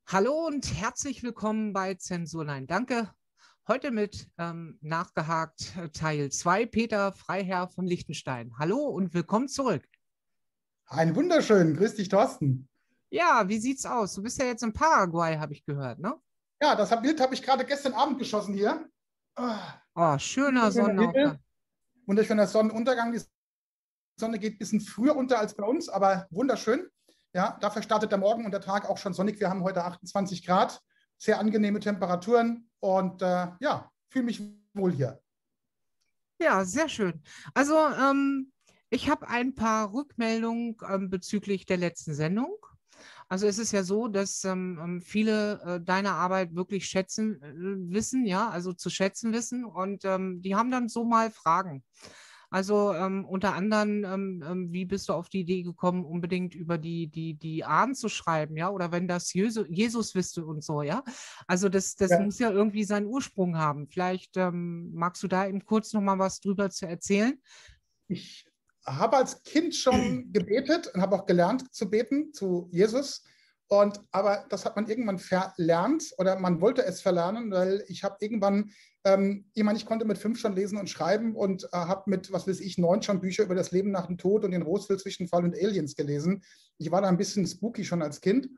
Hallo und herzlich willkommen bei Zensurlein. Danke. Heute mit nachgehakt Teil 2, Peter Freiherr von Liechtenstein. Hallo und willkommen zurück. Ein wunderschön. Grüß dich, Thorsten. Ja, wie sieht's aus? Du bist ja jetzt in Paraguay, habe ich gehört, ne? Ja, das Bild habe ich gerade gestern Abend geschossen hier. Ah, Oh, schöner wunderschöner Sonnenaufgang. Himmel, wunderschöner Sonnenuntergang. Die Sonne geht ein bisschen früher unter als bei uns, aber wunderschön. Ja, dafür startet der Morgen und der Tag auch schon sonnig. Wir haben heute 28 Grad, sehr angenehme Temperaturen und ja, fühle mich wohl hier. Ja, sehr schön. Also, ich habe ein paar Rückmeldungen bezüglich der letzten Sendung. Also es ist ja so, dass viele deine Arbeit wirklich schätzen wissen, ja, also zu schätzen wissen und die haben dann so mal Fragen. Also unter anderem, wie bist du auf die Idee gekommen, unbedingt über die Ahnen zu schreiben, ja, oder wenn das Jesus wüsste und so, ja. Also das Ja. muss ja irgendwie seinen Ursprung haben. Vielleicht magst du da eben kurz noch mal was drüber zu erzählen? Ich habe als Kind schon gebetet und habe auch gelernt zu beten zu Jesus. Aber das hat man irgendwann verlernt oder man wollte es verlernen, weil ich habe irgendwann, ich meine, ich konnte mit 5 schon lesen und schreiben und habe mit, was weiß ich, 9 schon Bücher über das Leben nach dem Tod und den Roswell-Zwischenfall und Aliens gelesen. Ich war da ein bisschen spooky schon als Kind.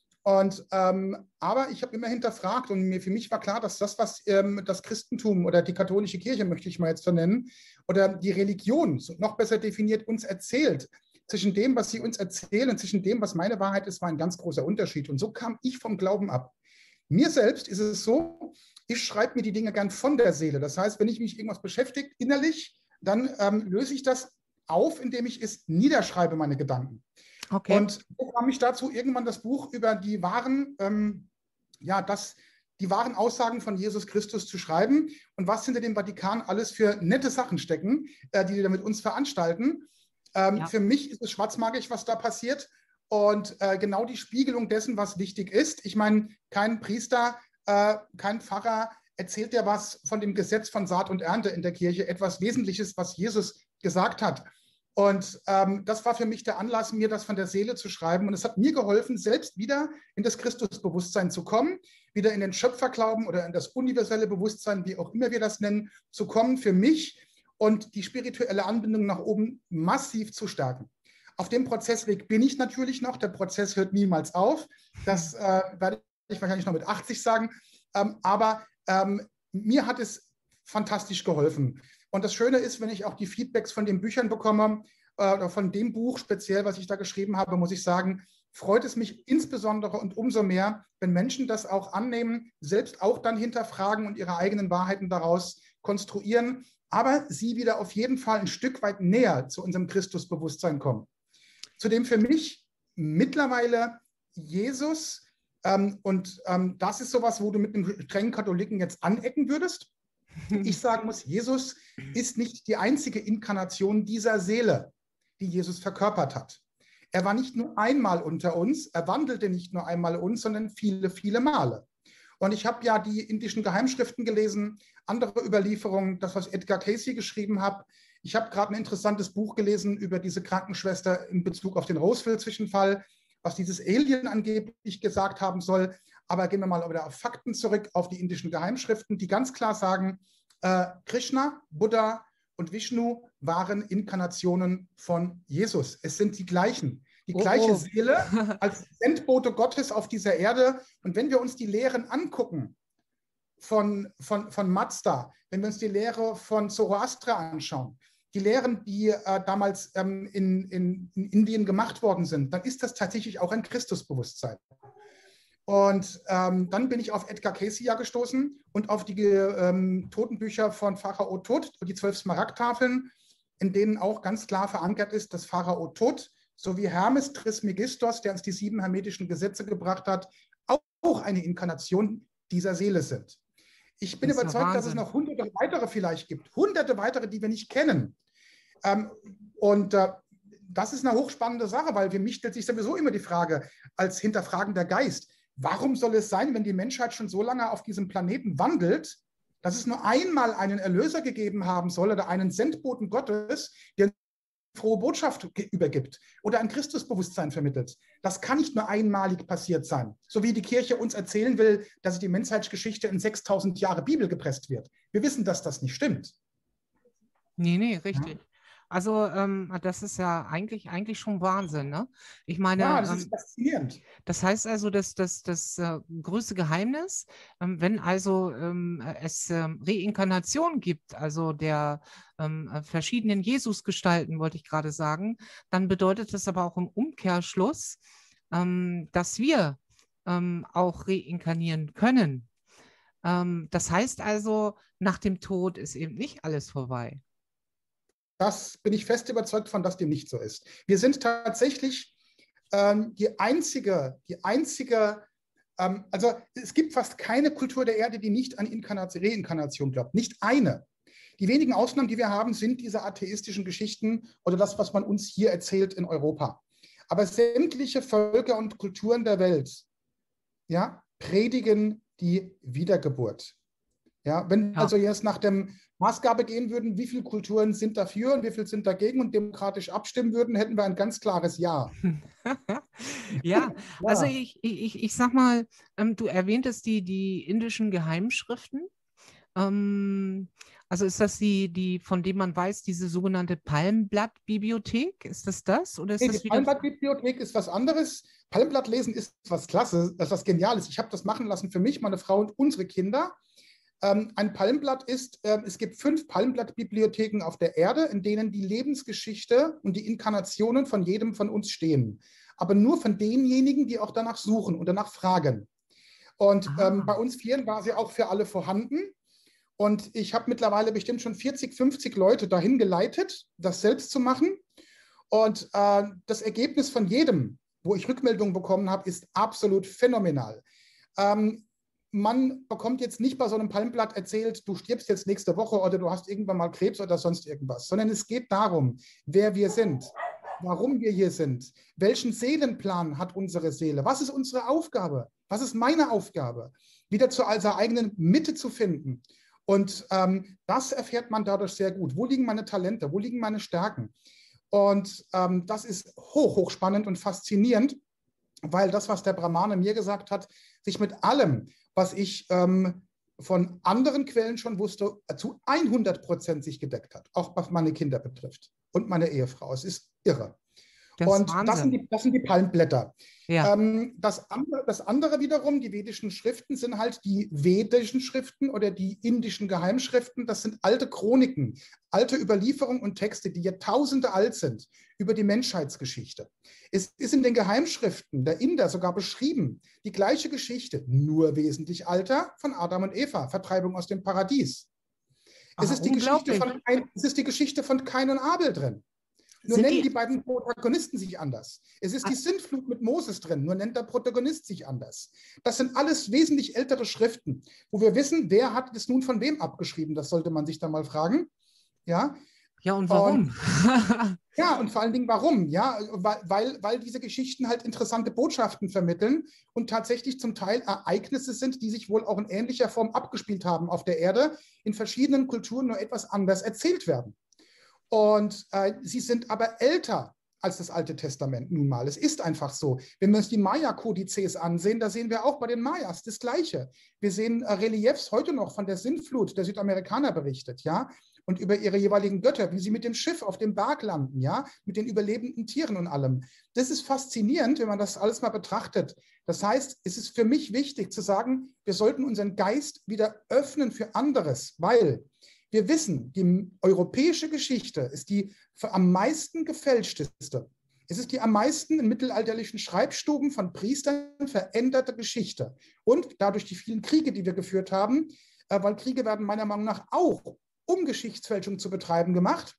Aber ich habe immer hinterfragt und für mich war klar, dass das, was das Christentum oder die katholische Kirche, möchte ich mal jetzt so nennen, oder die Religion, so noch besser definiert, uns erzählt, zwischen dem, was sie uns erzählen und zwischen dem, was meine Wahrheit ist, war ein ganz großer Unterschied. Und so kam ich vom Glauben ab. Mir selbst ist es so, ich schreibe mir die Dinge gern von der Seele. Das heißt, wenn ich mich irgendwas beschäftigt innerlich, dann löse ich das auf, indem ich es niederschreibe, meine Gedanken. Okay. Und so kam ich dazu, irgendwann das Buch über die wahren Aussagen von Jesus Christus zu schreiben und was hinter dem Vatikan alles für nette Sachen stecken, die da mit uns veranstalten. Ja. Für mich ist es schwarzmagisch, was da passiert und genau die Spiegelung dessen, was wichtig ist. Ich meine, kein Priester, kein Pfarrer erzählt ja was von dem Gesetz von Saat und Ernte in der Kirche, etwas Wesentliches, was Jesus gesagt hat. Und das war für mich der Anlass, mir das von der Seele zu schreiben. Und es hat mir geholfen, selbst wieder in das Christusbewusstsein zu kommen, wieder in den Schöpferglauben oder in das universelle Bewusstsein, wie auch immer wir das nennen, zu kommen für mich und die spirituelle Anbindung nach oben massiv zu stärken. Auf dem Prozessweg bin ich natürlich noch. Der Prozess hört niemals auf. Das werde ich wahrscheinlich noch mit 80 sagen. Aber mir hat es fantastisch geholfen. Und das Schöne ist, wenn ich auch die Feedbacks von den Büchern bekomme, oder von dem Buch speziell, was ich da geschrieben habe, muss ich sagen, freut es mich insbesondere und umso mehr, wenn Menschen das auch annehmen, selbst auch dann hinterfragen und ihre eigenen Wahrheiten daraus konstruieren, aber sie wieder auf jeden Fall ein Stück weit näher zu unserem Christusbewusstsein kommen. Zudem für mich mittlerweile Jesus, das ist sowas, wo du mit einem strengen Katholiken jetzt anecken würdest. Ich sagen muss, Jesus ist nicht die einzige Inkarnation dieser Seele, die Jesus verkörpert hat. Er war nicht nur einmal unter uns, er wandelte nicht nur einmal uns, sondern viele, viele Male. Und ich habe ja die indischen Geheimschriften gelesen, andere Überlieferungen, das, was Edgar Cayce geschrieben hat. Ich habe gerade ein interessantes Buch gelesen über diese Krankenschwester in Bezug auf den Roswell-Zwischenfall, was dieses Alien angeblich gesagt haben soll. Aber gehen wir mal wieder auf Fakten zurück, auf die indischen Geheimschriften, die ganz klar sagen, Krishna, Buddha und Vishnu waren Inkarnationen von Jesus. Es sind die gleichen. Die Oh, gleiche oh. Seele als Sendbote Gottes auf dieser Erde. Und wenn wir uns die Lehren angucken von Mazda, wenn wir uns die Lehre von Zoroastra anschauen, die Lehren, die damals in Indien gemacht worden sind, dann ist das tatsächlich auch ein Christusbewusstsein. Und dann bin ich auf Edgar Cayce ja gestoßen und auf die Totenbücher von Pharao Tot, die 12 Smaragdtafeln, in denen auch ganz klar verankert ist, dass Pharao Tot sowie Hermes Trismegistos, der uns die 7 hermetischen Gesetze gebracht hat, auch eine Inkarnation dieser Seele sind. Ich bin Das ist ja überzeugt, dass es Wahnsinn. noch hunderte weitere vielleicht gibt, hunderte weitere, die wir nicht kennen. Ähm, und das ist eine hochspannende Sache, weil für mich stellt sich sowieso immer die Frage als hinterfragender Geist, warum soll es sein, wenn die Menschheit schon so lange auf diesem Planeten wandelt, dass es nur einmal einen Erlöser gegeben haben soll oder einen Sendboten Gottes, der frohe Botschaft übergibt oder ein Christusbewusstsein vermittelt. Das kann nicht nur einmalig passiert sein, so wie die Kirche uns erzählen will, dass die Menschheitsgeschichte in 6000 Jahre Bibel gepresst wird. Wir wissen, dass das nicht stimmt. Nee, Ja, richtig. Also das ist ja eigentlich schon Wahnsinn, ne? Ich ja, meine, das ist faszinierend. das heißt also, dass das größte Geheimnis, wenn also es Reinkarnation gibt, also der verschiedenen Jesusgestalten, wollte ich gerade sagen, dann bedeutet das aber auch im Umkehrschluss, dass wir auch reinkarnieren können. Das heißt also, nach dem Tod ist eben nicht alles vorbei. Das bin ich fest überzeugt von, dass dem nicht so ist. Wir sind tatsächlich also es gibt fast keine Kultur der Erde, die nicht an Reinkarnation glaubt. Nicht eine. Die wenigen Ausnahmen, die wir haben, sind diese atheistischen Geschichten oder das, was man uns hier erzählt in Europa. Aber sämtliche Völker und Kulturen der Welt, ja, predigen die Wiedergeburt. Ja, wenn Ja. also jetzt nach dem Maßgabe gehen würden, wie viele Kulturen sind dafür und wie viele sind dagegen und demokratisch abstimmen würden, hätten wir ein ganz klares Ja. Ja, also Ja. ich sag mal, du erwähntest die indischen Geheimschriften. Ähm, also ist das die, von dem man weiß, diese sogenannte Palmblatt-Bibliothek? Ist das? Oder ist Nee, die das wieder? Palmblatt-Bibliothek ist was anderes. Palmblattlesen ist was Klasse, das ist was Geniales. Ich habe das machen lassen für mich, meine Frau und unsere Kinder. Ein Palmblatt ist, es gibt 5 Palmblatt-Bibliotheken auf der Erde, in denen die Lebensgeschichte und die Inkarnationen von jedem von uns stehen. Aber nur von denjenigen, die auch danach suchen und danach fragen. Und bei Ah. uns Vieren war sie auch für alle vorhanden. Und ich habe mittlerweile bestimmt schon 40, 50 Leute dahin geleitet, das selbst zu machen. Und das Ergebnis von jedem, wo ich Rückmeldungen bekommen habe, ist absolut phänomenal. Man bekommt jetzt nicht bei so einem Palmblatt erzählt, du stirbst jetzt nächste Woche oder du hast irgendwann mal Krebs oder sonst irgendwas, sondern es geht darum, wer wir sind, warum wir hier sind, welchen Seelenplan hat unsere Seele, was ist unsere Aufgabe, was ist meine Aufgabe, wieder zu unserer eigenen Mitte zu finden. Und das erfährt man dadurch sehr gut. Wo liegen meine Talente, wo liegen meine Stärken? Und das ist hoch spannend und faszinierend, weil das, was der Brahmane mir gesagt hat, sich mit allem, was ich von anderen Quellen schon wusste, zu 100% sich gedeckt hat, auch was meine Kinder betrifft und meine Ehefrau. Es ist irre. Das ist Und Wahnsinn. das sind die Palmblätter. Ja. Das andere wiederum, die vedischen Schriften, sind halt die vedischen Schriften oder die indischen Geheimschriften. Das sind alte Chroniken, alte Überlieferungen und Texte, die Jahrtausende alt sind, über die Menschheitsgeschichte. Es ist in den Geheimschriften der Inder sogar beschrieben, die gleiche Geschichte, nur wesentlich alter, von Adam und Eva, Vertreibung aus dem Paradies. Ah, unglaublich. Es ist die Geschichte von Kain und Abel drin. Nur Sind nennen die, die beiden Protagonisten sich anders. Es ist die Sintflut mit Moses drin, nur nennt der Protagonist sich anders. Das sind alles wesentlich ältere Schriften, wo wir wissen, wer hat es nun von wem abgeschrieben. Das sollte man sich dann mal fragen. Ja, ja, und und warum? ja, und vor allen Dingen warum? Ja, weil diese Geschichten halt interessante Botschaften vermitteln und tatsächlich zum Teil Ereignisse sind, die sich wohl auch in ähnlicher Form abgespielt haben auf der Erde, in verschiedenen Kulturen nur etwas anders erzählt werden. Und sie sind aber älter als das Alte Testament nun mal. Es ist einfach so. Wenn wir uns die Maya-Kodizes ansehen, da sehen wir auch bei den Mayas das Gleiche. Wir sehen Reliefs heute noch von der Sintflut der Südamerikaner berichtet, ja, und über ihre jeweiligen Götter, wie sie mit dem Schiff auf dem Berg landen, ja, mit den überlebenden Tieren und allem. Das ist faszinierend, wenn man das alles mal betrachtet. Das heißt, es ist für mich wichtig zu sagen, wir sollten unseren Geist wieder öffnen für anderes, weil wir wissen, die europäische Geschichte ist die am meisten gefälschteste. Es ist die am meisten in mittelalterlichen Schreibstuben von Priestern veränderte Geschichte. Und dadurch die vielen Kriege, die wir geführt haben, weil Kriege werden meiner Meinung nach auch, um Geschichtsfälschung zu betreiben, gemacht,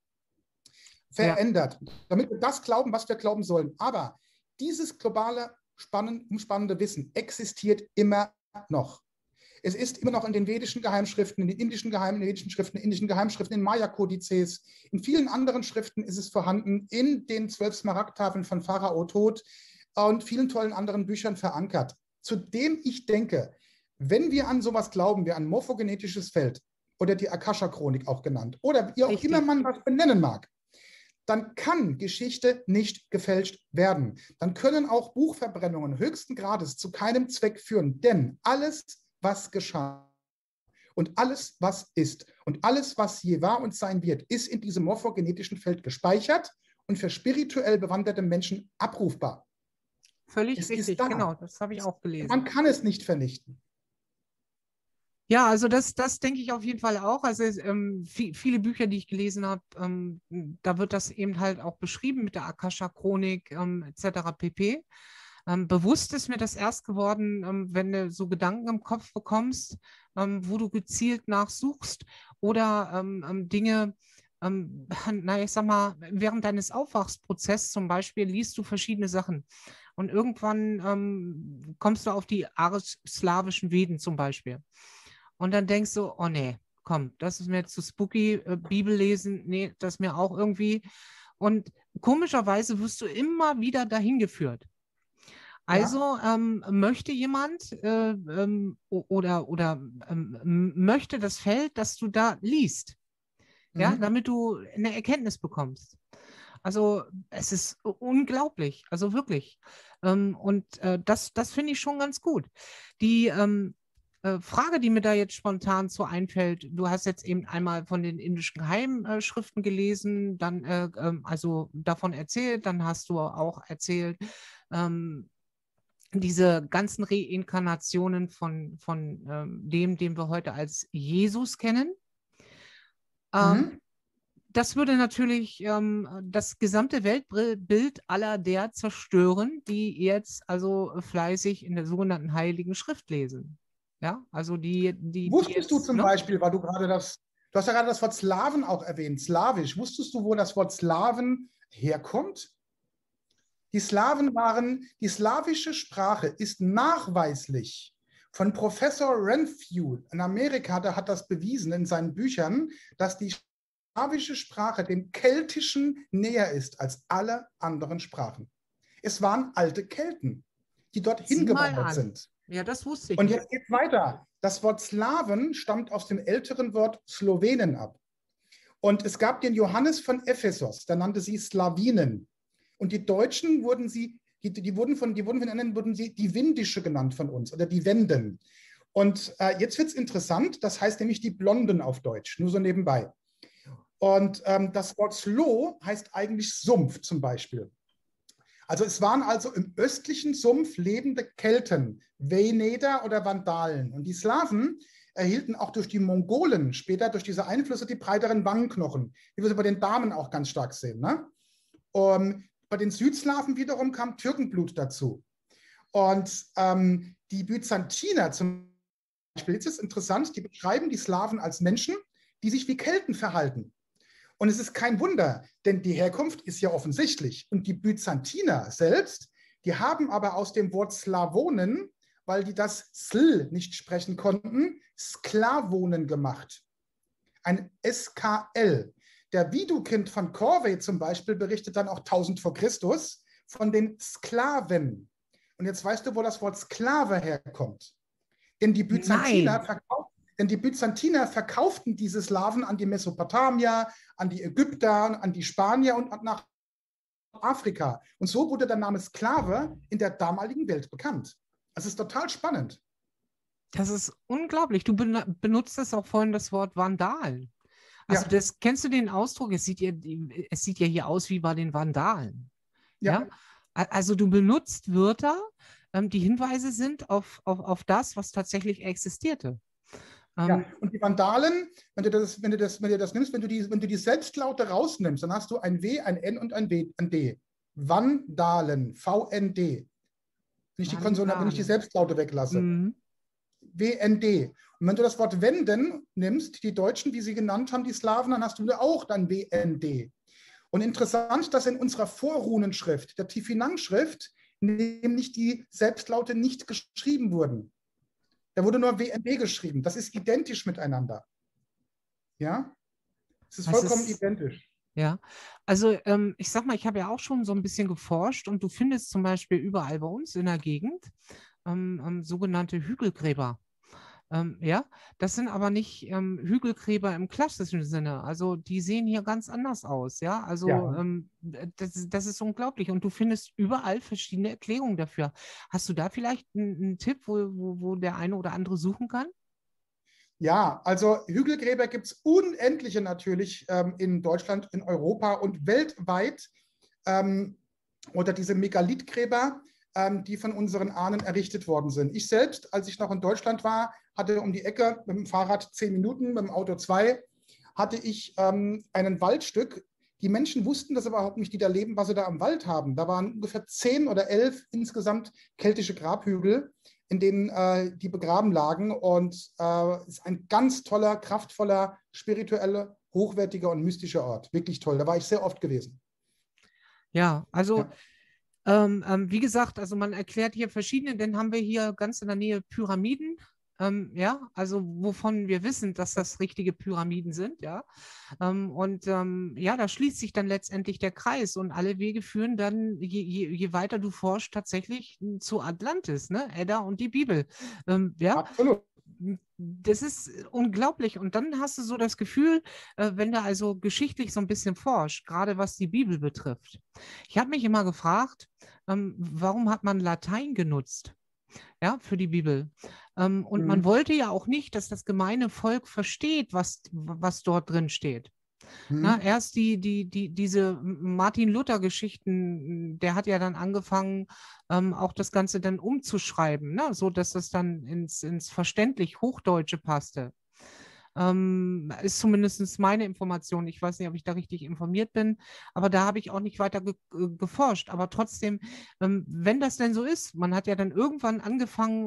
Ja. verändert, damit wir das glauben, was wir glauben sollen. Aber dieses globale, umspannende Wissen existiert immer noch. Es ist immer noch in den vedischen Geheimschriften, in den indischen Geheimschriften, in indischen Geheimschriften, in Maya-Kodizes, in vielen anderen Schriften ist es vorhanden, in den 12 Smaragdtafeln von Pharao Tod und vielen tollen anderen Büchern verankert. Zudem ich denke, wenn wir an sowas glauben, wie ein morphogenetisches Feld oder die Akasha-Chronik auch genannt, oder wie auch immer Richtig. man was benennen mag, dann kann Geschichte nicht gefälscht werden. Dann können auch Buchverbrennungen höchsten Grades zu keinem Zweck führen, denn alles, was geschah und alles, was ist und alles, was je war und sein wird, ist in diesem morphogenetischen Feld gespeichert und für spirituell bewanderte Menschen abrufbar. Völlig Es richtig, ist da. genau, das habe ich auch gelesen. Man kann es nicht vernichten. Ja, also das denke ich auf jeden Fall auch. Also viele Bücher, die ich gelesen habe, da wird das eben halt auch beschrieben mit der Akasha-Chronik etc. pp. Bewusst ist mir das erst geworden, wenn du so Gedanken im Kopf bekommst, wo du gezielt nachsuchst oder Dinge, na, ich sag mal, während deines Aufwachsprozesses zum Beispiel liest du verschiedene Sachen. Und irgendwann kommst du auf die arisch-slawischen Veden zum Beispiel. Und dann denkst du, oh nee, komm, das ist mir jetzt zu spooky, Bibel lesen, nee, das ist mir auch irgendwie. Und komischerweise wirst du immer wieder dahin geführt. Ja. Also möchte jemand oder möchte das Feld, das du da liest, ja, Mhm. damit du eine Erkenntnis bekommst. Also es ist unglaublich, also wirklich. Und das finde ich schon ganz gut. Die Frage, die mir da jetzt spontan so einfällt, du hast jetzt eben einmal von den indischen Geheimschriften gelesen, dann also davon erzählt, dann hast du auch erzählt, diese ganzen Reinkarnationen von dem wir heute als Jesus kennen. Mhm. Das würde natürlich das gesamte Weltbild aller der zerstören, die jetzt also fleißig in der sogenannten Heiligen Schrift lesen. Ja, also die Wusstest du jetzt, zum ne? Beispiel, weil du hast ja gerade das Wort Slawen auch erwähnt, slawisch. Wusstest du, wo das Wort Slawen herkommt? Die slawische Sprache ist nachweislich von Professor Renfrew in Amerika, der hat das bewiesen in seinen Büchern, dass die slawische Sprache dem Keltischen näher ist als alle anderen Sprachen. Es waren alte Kelten, die dort Sieh mal hingewandert an. sind. Ja, das wusste ich Und nicht. jetzt geht es weiter. Das Wort Slawen stammt aus dem älteren Wort Slowenen ab. Und es gab den Johannes von Ephesos, der nannte sie Slawinen. Und die Deutschen wurden von anderen wurden sie die Windische genannt von uns oder die Wenden. Und jetzt wird es interessant, das heißt nämlich die Blonden auf Deutsch, nur so nebenbei. Und das Wort Slow heißt eigentlich Sumpf zum Beispiel. Also es waren also im östlichen Sumpf lebende Kelten, Veneder oder Vandalen. Und die Slawen erhielten auch durch die Mongolen später durch diese Einflüsse die breiteren Wangenknochen, wie wir sie bei den Damen auch ganz stark sehen. Ne? Bei den Südslawen wiederum kam Türkenblut dazu. Und die Byzantiner zum Beispiel, jetzt ist interessant, die beschreiben die Slawen als Menschen, die sich wie Kelten verhalten. Und es ist kein Wunder, denn die Herkunft ist ja offensichtlich. Und die Byzantiner selbst, die haben aber aus dem Wort Slavonen, weil die das Sl nicht sprechen konnten, Sklavonen gemacht. Ein SKL. Der Widukind von Corvey zum Beispiel berichtet dann auch 1000 vor Christus von den Sklaven. Und jetzt weißt du, wo das Wort Sklave herkommt. Denn die Byzantiner verkauften diese Slawen an die Mesopotamier, an die Ägypter, an die Spanier und nach Afrika. Und so wurde der Name Sklave in der damaligen Welt bekannt. Das ist total spannend. Das ist unglaublich. Du benutzt das auch vorhin das Wort Vandalen. Also Ja. kennst du den Ausdruck? Es sieht ja hier aus wie bei den Vandalen. Ja? Also du benutzt Wörter, die Hinweise sind auf das, was tatsächlich existierte. Ja, und die Vandalen, wenn du das nimmst, wenn du die Selbstlaute rausnimmst, dann hast du ein W, ein N und ein D. Vandalen, VND. Wenn ich die Selbstlaute weglasse. Mhm. WND. Und wenn du das Wort wenden nimmst, die Deutschen, wie sie genannt haben, die Slawen, dann hast du auch dann WND. Und interessant, dass in unserer Vorrunenschrift, der Tifinang-Schrift, nämlich die Selbstlaute nicht geschrieben wurden. Da wurde nur WND geschrieben. Das ist identisch miteinander. Ja? Es ist vollkommen identisch. Ja, also ich sag mal, ich habe ja auch schon so ein bisschen geforscht und du findest zum Beispiel überall bei uns in der Gegend sogenannte Hügelgräber. Ja, das sind aber nicht Hügelgräber im klassischen Sinne. Also die sehen hier ganz anders aus, ja. Also Ja. das ist unglaublich. Und du findest überall verschiedene Erklärungen dafür. Hast du da vielleicht einen Tipp, wo der eine oder andere suchen kann? Ja, also Hügelgräber gibt es unendliche natürlich in Deutschland, in Europa und weltweit. Ähm, oder diese Megalithgräber, die von unseren Ahnen errichtet worden sind. Ich selbst, als ich noch in Deutschland war, hatte um die Ecke mit dem Fahrrad 10 Minuten, mit dem Auto 2, hatte ich ein Waldstück. Die Menschen wussten das überhaupt nicht, die da leben, was sie da am Wald haben. Da waren ungefähr 10 oder 11 insgesamt keltische Grabhügel, in denen die begraben lagen. Und ist ein ganz toller, kraftvoller, spiritueller, hochwertiger und mystischer Ort. Wirklich toll. Da war ich sehr oft gewesen. Ja, also Ja. wie gesagt, also man erklärt hier verschiedene, dann haben wir hier ganz in der Nähe Pyramiden, ja, also wovon wir wissen, dass das richtige Pyramiden sind, ja. Ja, da schließt sich dann letztendlich der Kreis und alle Wege führen dann, je weiter du forschst, tatsächlich zu Atlantis, ne? Edda und die Bibel. Ja, Absolut. das ist unglaublich. Und dann hast du so das Gefühl, wenn du also geschichtlich so ein bisschen forschst, gerade was die Bibel betrifft. Ich habe mich immer gefragt, warum hat man Latein genutzt, ja, für die Bibel? Und man Mhm. wollte ja auch nicht, dass das gemeine Volk versteht, was dort drin steht. Na, Mhm. erst diese Martin Luther-Geschichten, der hat ja dann angefangen, auch das Ganze dann umzuschreiben, ne, so dass das dann ins verständlich Hochdeutsche passte. Ist zumindest meine Information. Ich weiß nicht, ob ich da richtig informiert bin, aber da habe ich auch nicht weiter geforscht. Aber trotzdem, wenn das denn so ist, man hat ja dann irgendwann angefangen,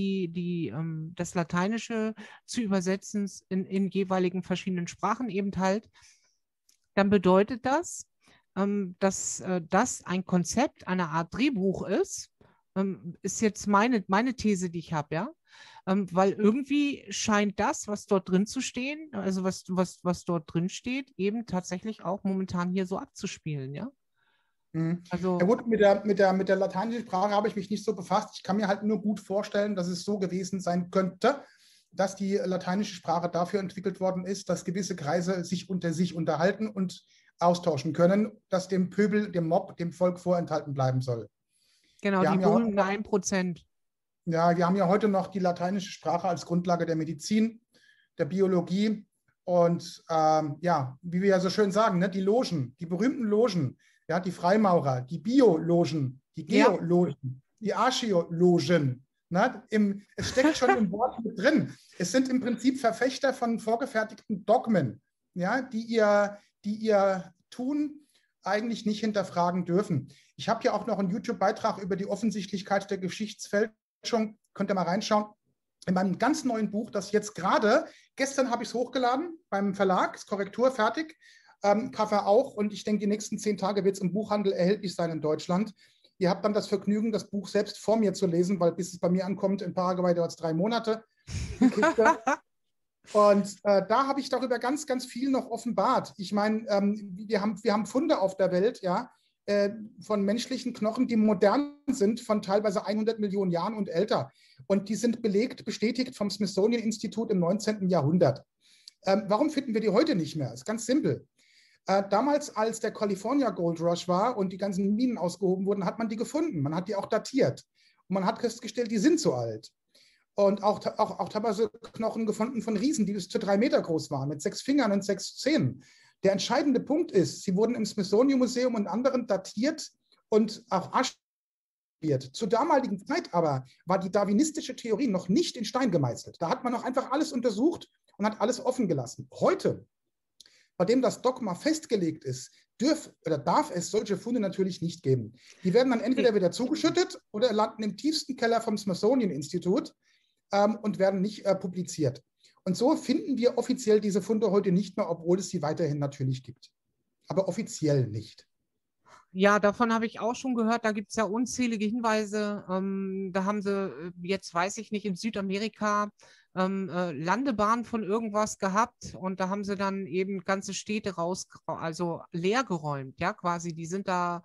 das Lateinische zu übersetzen in jeweiligen verschiedenen Sprachen eben halt, dann bedeutet das, dass das ein Konzept, eine Art Drehbuch ist. Ist jetzt meine These, die ich habe, ja. Weil irgendwie scheint das, was dort drin zu stehen, also was dort drin steht, eben tatsächlich auch momentan hier so abzuspielen, ja. Mhm. Ja Also, gut, mit der lateinischen Sprache habe ich mich nicht so befasst. Ich kann mir halt nur gut vorstellen, dass es so gewesen sein könnte, dass die lateinische Sprache dafür entwickelt worden ist, dass gewisse Kreise sich unter sich unterhalten und austauschen können, dass dem Pöbel, dem Mob, dem Volk vorenthalten bleiben soll. genau, Wir die haben ja heute berühmten noch, 1%. ja, wir haben ja heute noch die lateinische Sprache als Grundlage der Medizin, der Biologie und ja, wie wir ja so schön sagen, ne, die Logen, die berühmten Logen, ja, die Freimaurer, die Biologen, die Ja, Geologen, die Archäologen. Ne, es steckt schon im Wort mit drin. Es sind im Prinzip Verfechter von vorgefertigten Dogmen, ja, die ihr Tun eigentlich nicht hinterfragen dürfen. Ich habe ja auch noch einen YouTube-Beitrag über die Offensichtlichkeit der Geschichtsfälschung. Könnt ihr mal reinschauen. In meinem ganz neuen Buch, das jetzt gerade, gestern habe ich es hochgeladen beim Verlag, ist Korrektur fertig, Cover auch und ich denke, die nächsten 10 Tage wird es im Buchhandel erhältlich sein in Deutschland. Ihr habt dann das Vergnügen, das Buch selbst vor mir zu lesen, weil bis es bei mir ankommt, in Paraguay dauert es 3 Monate, die Kiste. Und da habe ich darüber ganz, ganz viel noch offenbart. Ich meine, wir haben Funde auf der Welt, ja, von menschlichen Knochen, die modern sind, von teilweise 100 Millionen Jahren und älter. Und die sind belegt, bestätigt vom Smithsonian-Institut im 19. Jahrhundert. Warum finden wir die heute nicht mehr? Ist ganz simpel. Damals, als der California Gold Rush war und die ganzen Minen ausgehoben wurden, hat man die gefunden. Man hat die auch datiert. Und man hat festgestellt, die sind so alt. Und auch teilweise Knochen gefunden von Riesen, die bis zu 3 Meter groß waren, mit 6 Fingern und 6 Zähnen. Der entscheidende Punkt ist, sie wurden im Smithsonian Museum und anderen datiert und auch archiviert. Zur damaligen Zeit aber war die darwinistische Theorie noch nicht in Stein gemeißelt. Da hat man noch einfach alles untersucht und hat alles offen gelassen. Heute, bei dem das Dogma festgelegt ist, darf es solche Funde natürlich nicht geben. Die werden dann entweder wieder zugeschüttet oder landen im tiefsten Keller vom Smithsonian-Institut und werden nicht publiziert. Und so finden wir offiziell diese Funde heute nicht mehr, obwohl es sie weiterhin natürlich gibt. Aber offiziell nicht. ja, davon habe ich auch schon gehört. Da gibt es ja unzählige Hinweise. Da haben sie, jetzt weiß ich nicht, in Südamerika Landebahn von irgendwas gehabt und da haben sie dann eben ganze Städte also leergeräumt, ja, quasi. Die sind da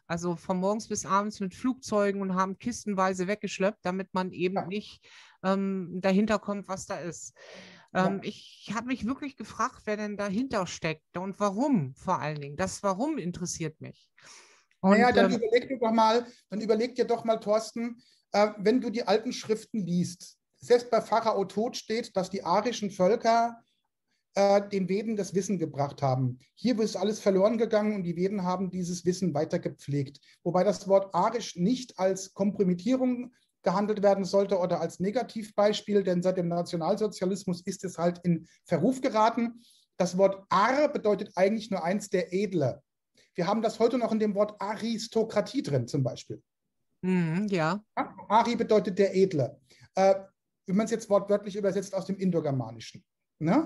Also von morgens bis abends mit Flugzeugen und haben kistenweise weggeschleppt, damit man eben Ja, nicht dahinter kommt, was da ist. ja. Ich habe mich wirklich gefragt, wer denn dahinter steckt und warum vor allen Dingen. Das Warum interessiert mich. Naja, Und dann überleg dir doch mal, Thorsten, wenn du die alten Schriften liest, selbst bei Pharao Tod steht, dass die arischen Völker den Veden das Wissen gebracht haben. Hier ist alles verloren gegangen und die Veden haben dieses Wissen weiter gepflegt. Wobei das Wort arisch nicht als Kompromittierung gehandelt werden sollte oder als Negativbeispiel, denn seit dem Nationalsozialismus ist es halt in Verruf geraten. Das Wort Ar bedeutet eigentlich nur eins, der Edle. Wir haben das heute noch in dem Wort Aristokratie drin, zum Beispiel. ja. Ja? Ari bedeutet der Edle. Wenn man es jetzt wortwörtlich übersetzt aus dem Indogermanischen. Ne?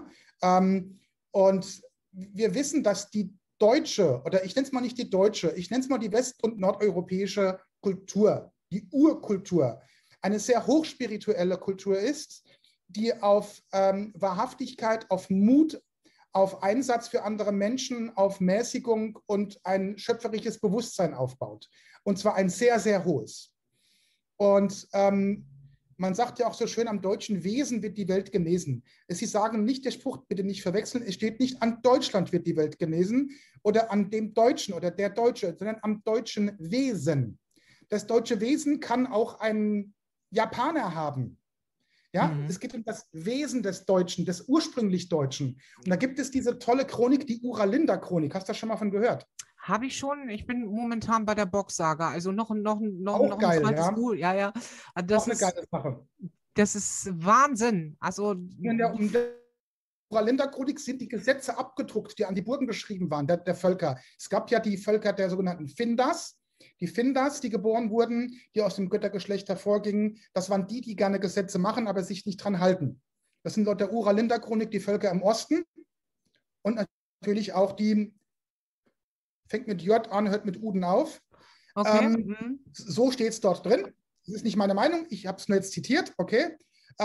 Und wir wissen, dass die deutsche, oder ich nenne es mal nicht die deutsche, ich nenne es mal die west- und nordeuropäische Kultur, die Urkultur, eine sehr hochspirituelle Kultur ist, die auf Wahrhaftigkeit, auf Mut, auf Einsatz für andere Menschen, auf Mäßigung und ein schöpferisches Bewusstsein aufbaut. Und zwar ein sehr, sehr hohes. Und man sagt ja auch so schön, am deutschen Wesen wird die Welt genesen. Sie sagen nicht, der Spruch bitte nicht verwechseln, es steht nicht, an Deutschland wird die Welt genesen oder an dem Deutschen oder der Deutsche, sondern am deutschen Wesen. Das deutsche Wesen kann auch ein Japaner haben. Ja, es geht um das Wesen des Deutschen, des ursprünglich Deutschen. Und da gibt es diese tolle Chronik, die Ura-Linda-Chronik. Hast du das schon mal von gehört? Habe ich schon. Ich bin momentan bei der Box-Saga. Also Auch noch ein geil, zweites ja. Buch. Ja, ja. Auch eine geile Sache. Das ist Wahnsinn. Also In der Ura-Linda-Chronik sind die Gesetze abgedruckt, die an die Burgen geschrieben waren, der Völker. Es gab ja die Völker der sogenannten Findas. Die Findas, die geboren wurden, die aus dem Göttergeschlecht hervorgingen, das waren die, die gerne Gesetze machen, aber sich nicht dran halten. Das sind laut der Ura-Linda-Chronik die Völker im Osten und natürlich auch die, fängt mit J an, hört mit Uden auf. okay. So steht es dort drin. Das ist nicht meine Meinung, ich habe es nur jetzt zitiert, okay.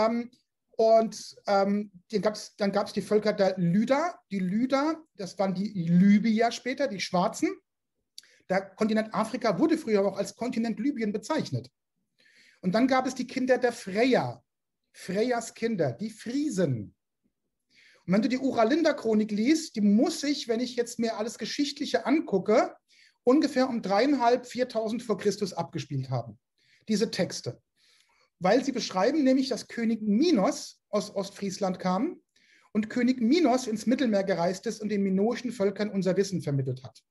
Dann gab es die Völker der Lyder. Die Lyder, das waren die Libyer später, die Schwarzen. Der Kontinent Afrika wurde früher auch als Kontinent Libyen bezeichnet. Und dann gab es die Kinder der Freya, Freyas Kinder, die Friesen. Und wenn du die Ura-Linda-Chronik liest, die muss sich, wenn ich jetzt mir alles Geschichtliche angucke, ungefähr um 3.500, 4.000 vor Christus abgespielt haben. Diese Texte. Weil sie beschreiben nämlich, dass König Minos aus Ostfriesland kam und König Minos ins Mittelmeer gereist ist und den minoischen Völkern unser Wissen vermittelt hat.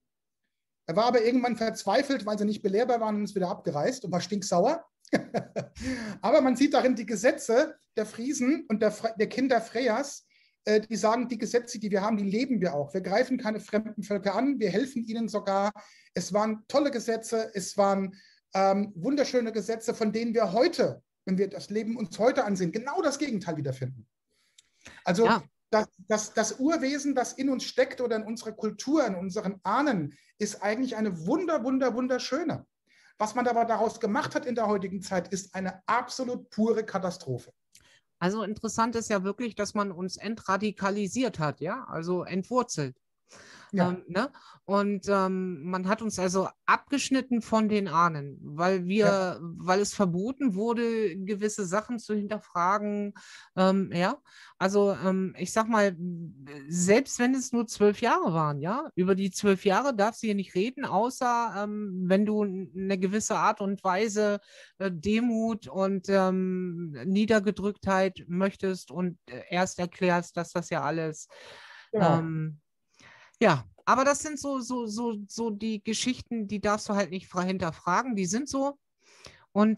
Er war aber irgendwann verzweifelt, weil sie nicht belehrbar waren und ist wieder abgereist und war stinksauer. Aber man sieht darin die Gesetze der Friesen und der Kinder Freyas, die sagen, die Gesetze, die wir haben, die leben wir auch. Wir greifen keine fremden Völker an, wir helfen ihnen sogar. Es waren tolle Gesetze, es waren wunderschöne Gesetze, von denen wir heute, wenn wir das Leben uns heute ansehen, genau das Gegenteil wiederfinden. Also Ja. das Urwesen, das in uns steckt oder in unserer Kultur, in unseren Ahnen, ist eigentlich eine wunderschöne. Was man aber daraus gemacht hat in der heutigen Zeit, ist eine absolut pure Katastrophe. Also interessant ist ja wirklich, dass man uns entradikalisiert hat, ja, also entwurzelt. Ja. Ne? Und man hat uns also abgeschnitten von den Ahnen, Ja. weil es verboten wurde, gewisse Sachen zu hinterfragen. Ja, also ich sag mal, selbst wenn es nur 12 Jahre waren, ja, über die 12 Jahre darfst du hier nicht reden, außer wenn du eine gewisse Art und Weise Demut und Niedergedrücktheit möchtest und erst erklärst, dass das ja alles Genau. ähm, ja, aber das sind so die Geschichten, die darfst du halt nicht frei hinterfragen, die sind so. Und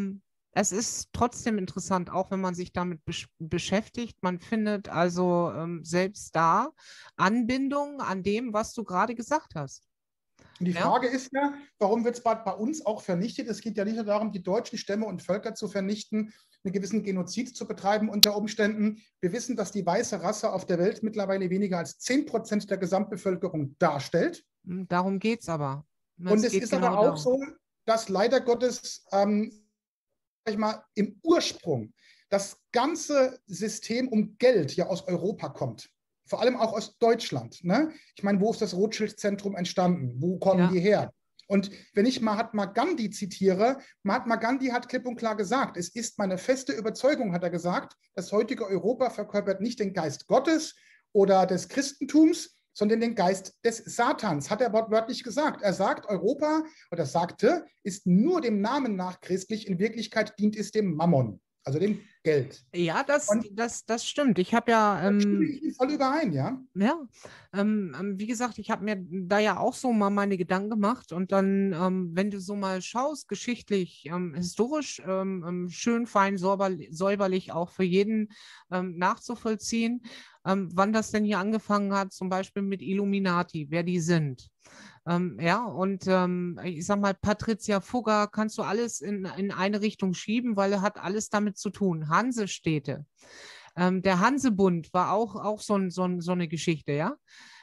es ist trotzdem interessant, auch wenn man sich damit beschäftigt. Man findet also selbst da Anbindungen an dem, was du gerade gesagt hast. Und die Ja? Frage ist ja, warum wird es bei uns auch vernichtet? Es geht ja nicht nur darum, die deutschen Stämme und Völker zu vernichten, einen gewissen Genozid zu betreiben unter Umständen. Wir wissen, dass die weiße Rasse auf der Welt mittlerweile weniger als 10% der Gesamtbevölkerung darstellt. Darum geht es aber. Und Es es geht ist aber genau auch darum. so, dass leider Gottes sag ich mal, im Ursprung das ganze System um Geld ja aus Europa kommt. Vor allem auch aus Deutschland. Ne? Ich meine, wo ist das Rothschild-Zentrum entstanden? Wo kommen Ja, die her? Und wenn ich Mahatma Gandhi zitiere, Mahatma Gandhi hat klipp und klar gesagt, es ist meine feste Überzeugung, hat er gesagt, das heutige Europa verkörpert nicht den Geist Gottes oder des Christentums, sondern den Geist des Satans, hat er wortwörtlich gesagt. Er sagt, Europa, oder sagte, ist nur dem Namen nach christlich, in Wirklichkeit dient es dem Mammon, also dem Geld. Ja, Und das stimmt. Ich habe ja, da stimme ich voll überein, ja. ja, wie gesagt, ich habe mir da ja auch so mal meine Gedanken gemacht und dann, wenn du so mal schaust, geschichtlich, historisch, schön fein, säuberlich auch für jeden nachzuvollziehen, wann das denn hier angefangen hat, zum Beispiel mit Illuminati, wer die sind. Ja, und ich sag mal, Patricia Fugger kannst du alles in eine Richtung schieben, weil er hat alles damit zu tun. Hansestädte. Der Hansebund war auch so eine Geschichte, ja.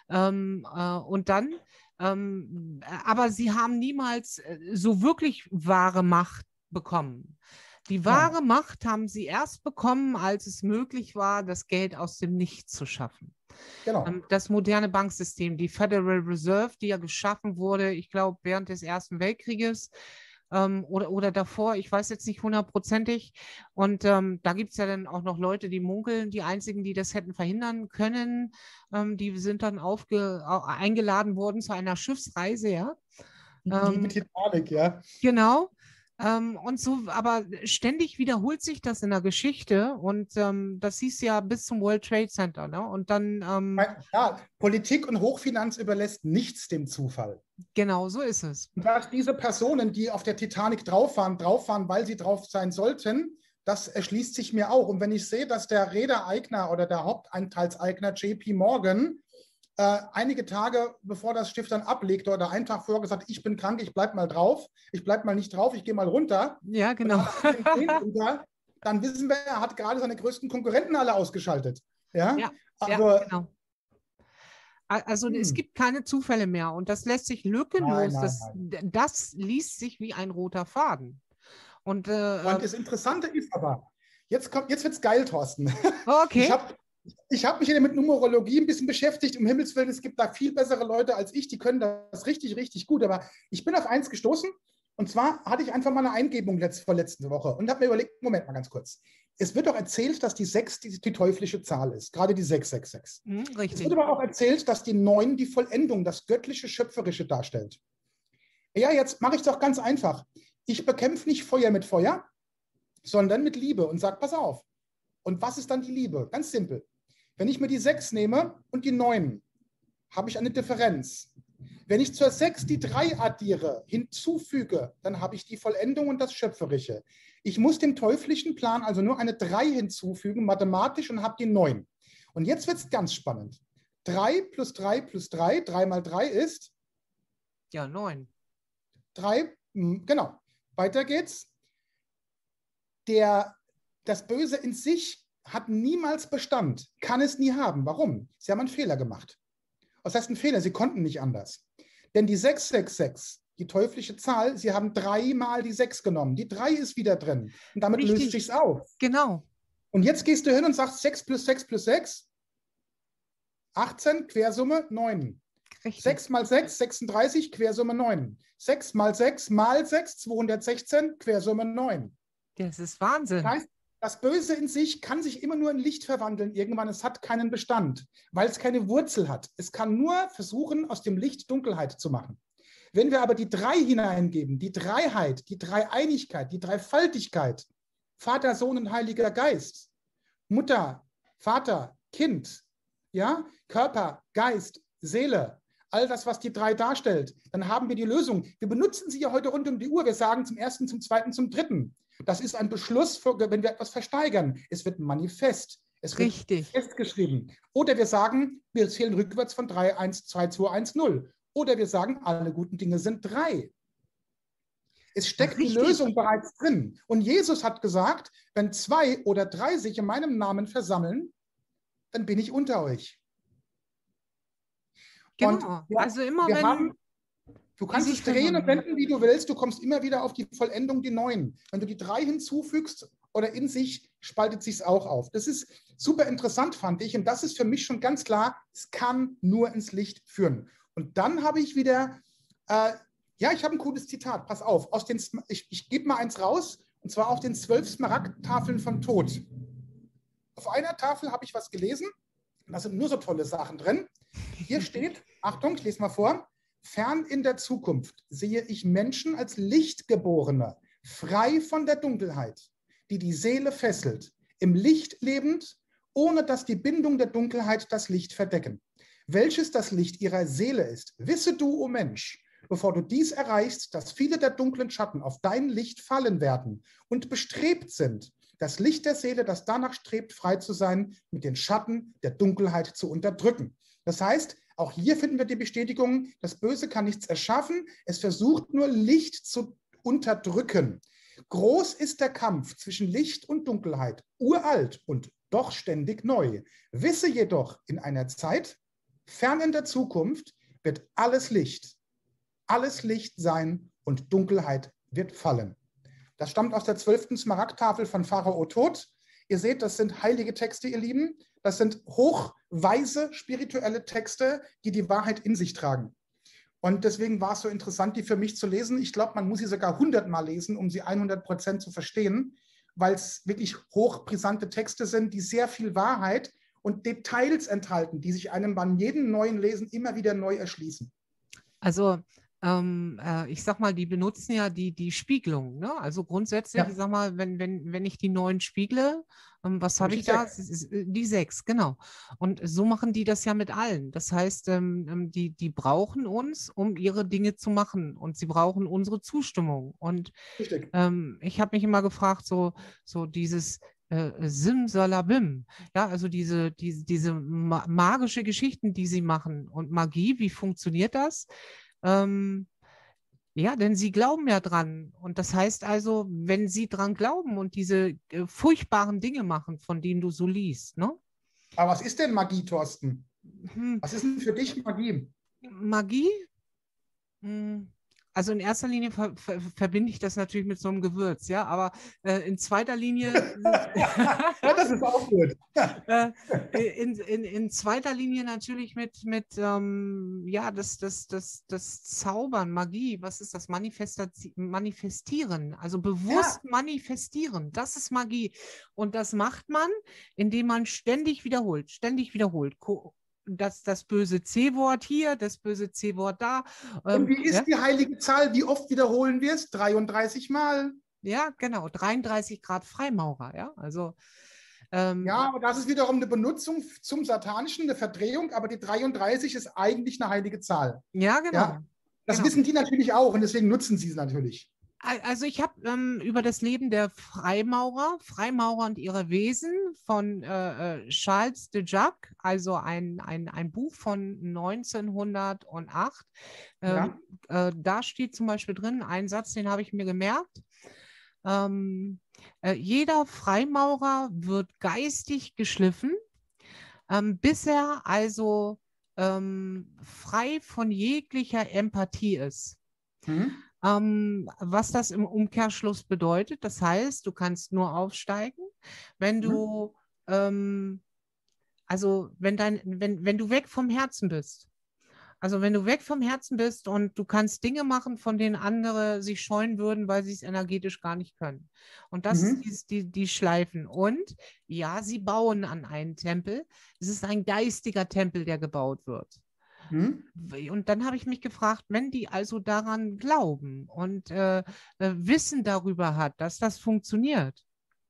Und dann, aber sie haben niemals so wirklich wahre Macht bekommen. Die wahre Macht haben sie erst bekommen, als es möglich war, das Geld aus dem Nichts zu schaffen. Genau. Das moderne Banksystem, die Federal Reserve, die ja geschaffen wurde, ich glaube, während des Ersten Weltkrieges oder davor, ich weiß jetzt nicht hundertprozentig. Und da gibt es ja dann auch noch Leute, die munkeln, die einzigen, die das hätten verhindern können, die sind dann eingeladen worden zu einer Schiffsreise, ja. Die mit Titanic, ja. Genau. Und so, aber ständig wiederholt sich das in der Geschichte und das hieß ja bis zum World Trade Center, ne? Und dann Ja, Politik und Hochfinanz überlässt nichts dem Zufall. genau so ist es. Und dass diese Personen, die auf der Titanic drauf waren, weil sie drauf sein sollten, das erschließt sich mir auch. Und wenn ich sehe, dass der Reedereigner oder der Haupteinteilseigner JP Morgan einige Tage bevor das Schiff dann ablegte oder einen Tag vorher gesagt, ich bin krank, ich bleibe mal drauf, ich bleibe mal nicht drauf, ich gehe mal runter. Ja, genau. Dann wissen wir, er hat gerade seine größten Konkurrenten alle ausgeschaltet. Ja, ja, also, ja, genau. Also es gibt keine Zufälle mehr und das lässt sich lückenlos, das liest sich wie ein roter Faden. Und das Interessante ist aber, jetzt wird es geil, Thorsten. Okay. Ich hab mich ja mit Numerologie ein bisschen beschäftigt. Um Himmels Willen, es gibt da viel bessere Leute als ich, die können das richtig, richtig gut. Aber ich bin auf eins gestoßen. Und zwar hatte ich einfach mal eine Eingebung vorletzte Woche und habe mir überlegt, Moment mal ganz kurz. Es wird doch erzählt, dass die 6 die teuflische Zahl ist, gerade die 666. Richtig. Es wird aber auch erzählt, dass die 9 die Vollendung, das göttliche, schöpferische darstellt. Ja, jetzt mache ich es doch ganz einfach. Ich bekämpfe nicht Feuer mit Feuer, sondern mit Liebe und sage, pass auf. Und was ist dann die Liebe? Ganz simpel. Wenn ich mir die 6 nehme und die 9, habe ich eine Differenz. Wenn ich zur 6 die 3 addiere, hinzufüge, dann habe ich die Vollendung und das Schöpferische. Ich muss dem teuflischen Plan also nur eine 3 hinzufügen, mathematisch, und habe die 9. Und jetzt wird es ganz spannend. 3 plus 3 plus 3, 3 mal 3 ist? Ja, 9. 3, genau. Weiter geht's. Das Böse in sich hat niemals Bestand, kann es nie haben. Warum? Sie haben einen Fehler gemacht. Was heißt ein Fehler? Sie konnten nicht anders. Denn die 666, die teuflische Zahl, sie haben 3 mal die 6 genommen. Die 3 ist wieder drin. Und damit löst sich's auf. Genau. Und jetzt gehst du hin und sagst 6 plus 6 plus 6, 18, Quersumme 9. Richtig. 6 mal 6, 36, Quersumme 9. 6 mal 6 mal 6, 216, Quersumme 9. Das ist Wahnsinn. Das heißt, das Böse in sich kann sich immer nur in Licht verwandeln irgendwann. Es hat keinen Bestand, weil es keine Wurzel hat. Es kann nur versuchen, aus dem Licht Dunkelheit zu machen. Wenn wir aber die 3 hineingeben, die Dreiheit, die Dreieinigkeit, die Dreifaltigkeit, Vater, Sohn und Heiliger Geist, Mutter, Vater, Kind, ja, Körper, Geist, Seele, all das, was die 3 darstellt, dann haben wir die Lösung. Wir benutzen sie ja heute rund um die Uhr. Wir sagen zum ersten, zum zweiten, zum dritten. Das ist ein Beschluss, wenn wir etwas versteigern. Es wird manifest. Es wird festgeschrieben. Oder wir sagen, wir zählen rückwärts von 3, 1, 2, 2, 1, 0. Oder wir sagen, alle guten Dinge sind 3. Es steckt die Lösung bereits drin. Und Jesus hat gesagt, wenn 2 oder 3 sich in meinem Namen versammeln, dann bin ich unter euch. Genau. Und also immer wenn... Du kannst es drehen und wenden, wie du willst. Du kommst immer wieder auf die Vollendung, die 9. Wenn du die 3 hinzufügst oder in sich, spaltet sich es auch auf. Das ist super interessant, fand ich. Und das ist für mich schon ganz klar, es kann nur ins Licht führen. Und dann habe ich wieder Ja, ich habe ein cooles Zitat. Pass auf. Ich gebe mal eins raus, und zwar auf den 12 Smaragdtafeln vom Tod. Auf einer Tafel habe ich was gelesen. Da sind nur so tolle Sachen drin. Hier steht, Achtung, ich lese mal vor, fern in der Zukunft sehe ich Menschen als Lichtgeborene, frei von der Dunkelheit, die die Seele fesselt, im Licht lebend, ohne dass die Bindung der Dunkelheit das Licht verdecken. Welches das Licht ihrer Seele ist, wisse du, o Mensch, bevor du dies erreichst, dass viele der dunklen Schatten auf dein Licht fallen werden und bestrebt sind, das Licht der Seele, das danach strebt, frei zu sein, mit den Schatten der Dunkelheit zu unterdrücken. Das heißt, auch hier finden wir die Bestätigung, das Böse kann nichts erschaffen, es versucht nur Licht zu unterdrücken. Groß ist der Kampf zwischen Licht und Dunkelheit, uralt und doch ständig neu. Wisse jedoch, in einer Zeit, fern in der Zukunft, wird alles Licht sein und Dunkelheit wird fallen. Das stammt aus der 12. Smaragdtafel von Pharao Tod. Ihr seht, das sind heilige Texte, ihr Lieben. Das sind hochweise spirituelle Texte, die die Wahrheit in sich tragen. Und deswegen war es so interessant, die für mich zu lesen. Ich glaube, man muss sie sogar 100-mal lesen, um sie 100% zu verstehen, weil es wirklich hochbrisante Texte sind, die sehr viel Wahrheit und Details enthalten, die sich einem beim jedem neuen Lesen immer wieder neu erschließen. Also ich sag mal, die benutzen ja die Spiegelung. Ne? Also grundsätzlich, Ja. ich sag mal, wenn ich die 9 spiegle, was habe ich da? Die 6, genau. Und so machen die das ja mit allen. Das heißt, die brauchen uns, um ihre Dinge zu machen, und sie brauchen unsere Zustimmung. Und Richtig. ich habe mich immer gefragt, so dieses Simsalabim, ja, also diese magische Geschichten, die sie machen, und Magie, wie funktioniert das? Ja, denn sie glauben ja dran. Und das heißt also, wenn sie dran glauben und diese furchtbaren Dinge machen, von denen du so liest, ne? Aber was ist denn Magie, Thorsten? Hm, Was ist denn für dich Magie? Magie? Hm. Also in erster Linie verbinde ich das natürlich mit so einem Gewürz, ja, aber in zweiter Linie Ja, das ist auch gut. in zweiter Linie natürlich mit ja, das Zaubern, Magie, was ist das? Manifestieren, also bewusst manifestieren, das ist Magie. Und das macht man, indem man ständig wiederholt. Das böse C-Wort hier, das böse C-Wort da. Und wie ist Ja? die heilige Zahl? Wie oft wiederholen wir es? 33 Mal. Ja, genau, 33 Grad Freimaurer, ja, also Ja, aber das ist wiederum eine Benutzung zum Satanischen, eine Verdrehung, aber die 33 ist eigentlich eine heilige Zahl. ja, genau. Ja? Das Genau. wissen die natürlich auch und deswegen nutzen sie es natürlich. Also ich habe über das Leben der Freimaurer und ihre Wesen von Charles de Jacques, also ein Buch von 1908. Ja. Da steht zum Beispiel drin, ein Satz, den habe ich mir gemerkt. Jeder Freimaurer wird geistig geschliffen, bis er also frei von jeglicher Empathie ist. Mhm. Was das im Umkehrschluss bedeutet, das heißt, du kannst nur aufsteigen, wenn du, also wenn du weg vom Herzen bist. Also wenn du weg vom Herzen bist und du kannst Dinge machen, von denen andere sich scheuen würden, weil sie es energetisch gar nicht können. Und das ist die Schleifen. Und ja, sie bauen an einen Tempel. Es ist ein geistiger Tempel, der gebaut wird. Und dann habe ich mich gefragt, wenn die also daran glauben und Wissen darüber hat, dass das funktioniert,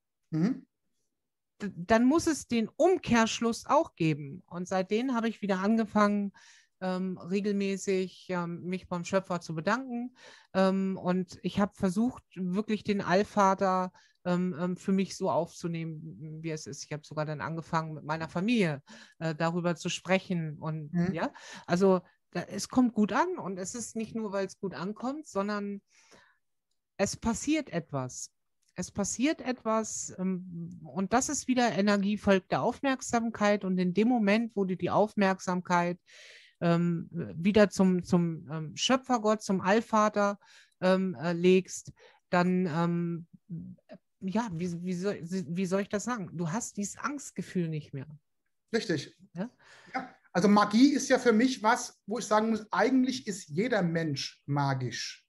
dann muss es den Umkehrschluss auch geben. Und seitdem habe ich wieder angefangen, regelmäßig mich beim Schöpfer zu bedanken. Und ich habe versucht, wirklich den Allvater für mich so aufzunehmen, wie es ist. Ich habe sogar dann angefangen, mit meiner Familie darüber zu sprechen. Und ja, also es kommt gut an, und es ist nicht nur, weil es gut ankommt, sondern es passiert etwas. Es passiert etwas, und das ist wieder Energie, folgt der Aufmerksamkeit. Und in dem Moment, wo du die Aufmerksamkeit wieder zum Schöpfergott, zum Allvater legst, dann, ja, wie soll ich das sagen? Du hast dieses Angstgefühl nicht mehr. Richtig. Ja? Ja. Also Magie ist ja für mich was, wo ich sagen muss, eigentlich ist jeder Mensch magisch.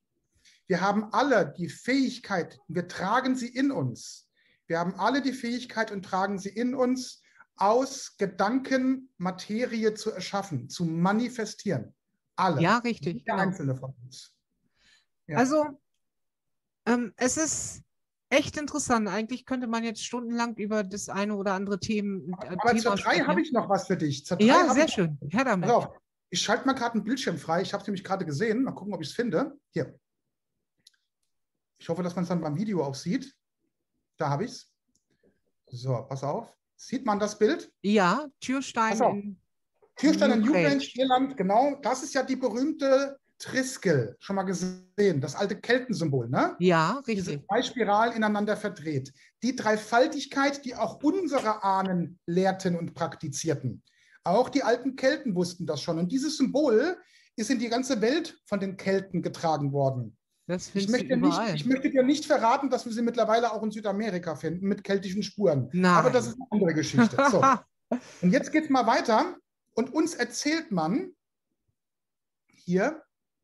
Wir haben alle die Fähigkeit, wir tragen sie in uns. Wir haben alle die Fähigkeit und tragen sie in uns, aus Gedanken Materie zu erschaffen, zu manifestieren. Alle. Ja, richtig, Jeder genau. einzelne von uns. Ja. Also, es ist echt interessant. Eigentlich könnte man jetzt stundenlang über das eine oder andere Aber zur Thema 3 habe sprechen. ich noch was für dich. Zur 3 Ja, habe sehr ich. schön. Her Pass damit. auf, ich schalte mal gerade einen Bildschirm frei. Ich habe es nämlich gerade gesehen. Mal gucken, ob ich es finde. Hier. Ich hoffe, dass man es dann beim Video auch sieht. Da habe ich es. So, pass auf. Sieht man das Bild? Ja, Türstein Pass auf. in Türstein in Newgrange. Newgrange, Irland, genau. Das ist ja die berühmte Triskel. Schon mal gesehen. Das alte Keltensymbol, ne? Ja, Diese richtig. 2 Spiralen ineinander verdreht. Die Dreifaltigkeit, die auch unsere Ahnen lehrten und praktizierten. Auch die alten Kelten wussten das schon. Und dieses Symbol ist in die ganze Welt von den Kelten getragen worden. Das Ich findest du überall. möchte dir nicht verraten, dass wir sie mittlerweile auch in Südamerika finden, mit keltischen Spuren. Nein. Aber das ist eine andere Geschichte. So. Und jetzt geht es mal weiter. Und uns erzählt man hier,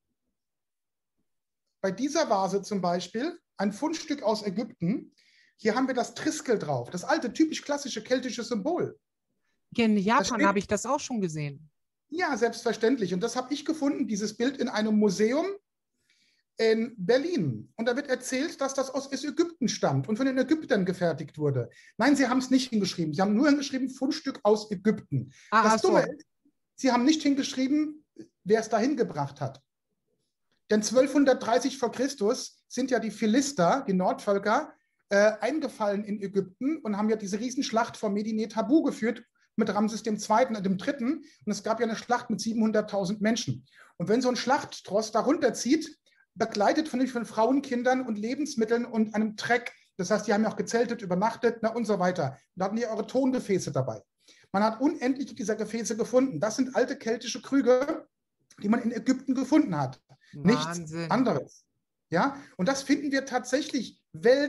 bei dieser Vase zum Beispiel, ein Fundstück aus Ägypten, hier haben wir das Triskel drauf, das alte, typisch klassische keltische Symbol. Hier in Das Japan steht- habe ich das auch schon gesehen. Ja, selbstverständlich. Und das habe ich gefunden, dieses Bild in einem Museum in Berlin. Und da wird erzählt, dass das aus Ägypten stammt und von den Ägyptern gefertigt wurde. Nein, sie haben es nicht hingeschrieben. Sie haben nur hingeschrieben, Fundstück aus Ägypten. Ah, Das so. Dumme ist, sie haben nicht hingeschrieben, wer es dahin gebracht hat. Denn 1230 vor Christus sind ja die Philister, die Nordvölker, eingefallen in Ägypten und haben ja diese Riesenschlacht vor Medinet Habu geführt mit Ramses II. Und dem Dritten. Und es gab ja eine Schlacht mit 700.000 Menschen. Und wenn so ein Schlachttross da runterzieht, begleitet von Frauen, Kindern und Lebensmitteln und einem Treck, das heißt, die haben ja auch gezeltet, übernachtet, und so weiter. Und da hatten die eure Tongefäße dabei. Man hat unendliche dieser Gefäße gefunden. Das sind alte keltische Krüge, die man in Ägypten gefunden hat. Wahnsinn. Nichts anderes. Ja, und das finden wir tatsächlich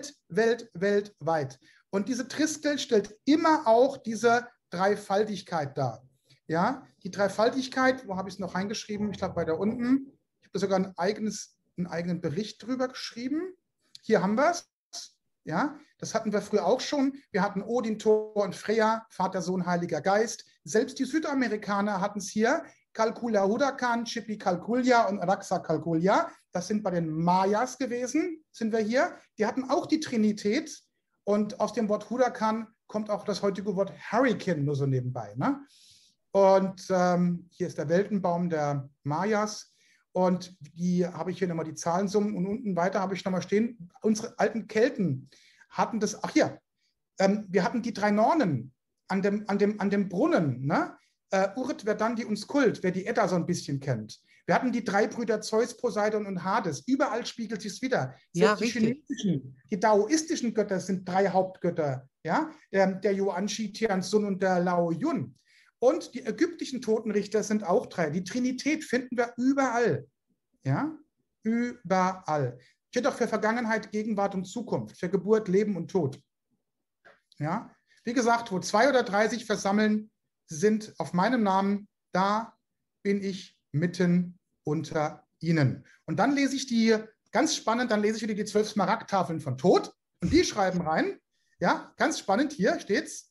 weltweit. Und diese Triskel stellt immer auch diese Dreifaltigkeit dar. Ja, die Dreifaltigkeit, wo habe ich es noch reingeschrieben? Ich glaube, bei da unten. Ich habe da sogar einen eigenen Bericht drüber geschrieben. Hier haben wir es. Ja, das hatten wir früher auch schon. Wir hatten Odin, Thor und Freya, Vater, Sohn, Heiliger Geist. Selbst die Südamerikaner hatten es hier. Calcula Hudacan, Chipi Calculia und Raxa Calculia. Das sind bei den Mayas gewesen, sind wir hier. Die hatten auch die Trinität. Und aus dem Wort Hudacan kommt auch das heutige Wort Hurricane, nur so nebenbei. Ne? Und hier ist der Weltenbaum der Mayas. Und die habe ich hier nochmal die Zahlensummen. Und unten weiter habe ich nochmal stehen. Unsere alten Kelten hatten das. Ach hier, wir hatten die 3 Nornen an dem Brunnen. Ne? Urd, Verdandi und Skuld, wer die Edda so ein bisschen kennt. Wir hatten die 3 Brüder Zeus, Poseidon und Hades. Überall spiegelt sich es wieder. Ja, die richtig. chinesischen, die daoistischen Götter sind 3 Hauptgötter. Ja? Der Yuan Shi, Tian Sun und der Lao Yun. Und die ägyptischen Totenrichter sind auch 3. Die Trinität finden wir überall. Ja? Überall. Steht auch für Vergangenheit, Gegenwart und Zukunft, für Geburt, Leben und Tod. Ja? Wie gesagt, wo 2 oder 3 sich versammeln, sind auf meinem Namen, da bin ich mitten unter ihnen. Und dann lese ich ganz spannend, dann lese ich wieder die 12 Smaragdtafeln von Tod und die schreiben rein, ja, ganz spannend, hier steht's,